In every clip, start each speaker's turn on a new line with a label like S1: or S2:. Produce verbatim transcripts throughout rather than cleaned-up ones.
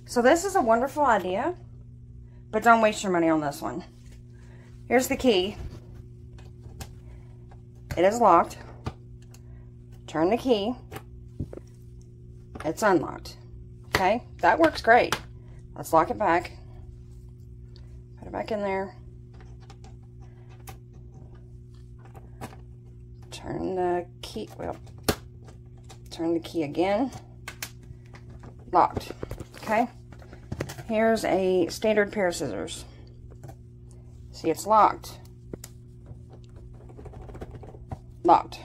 S1: So this is a wonderful idea, but don't waste your money on this one. Here's the key. It is locked. Turn the key. It's unlocked. Okay, that works great. Let's lock it back. Put it back in there. Turn the key, well, turn the key again. Locked. Okay. Here's a standard pair of scissors. See, it's locked. Locked.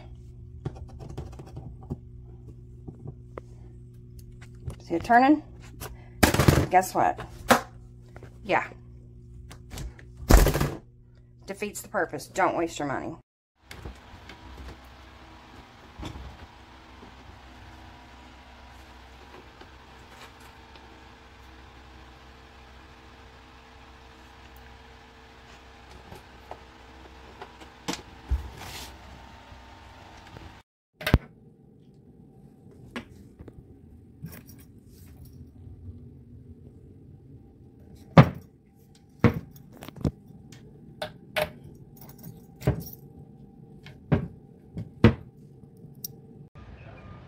S1: See it turning? Guess what? Yeah. Defeats the purpose. Don't waste your money.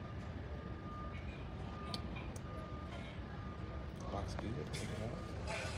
S2: Box B, check it out.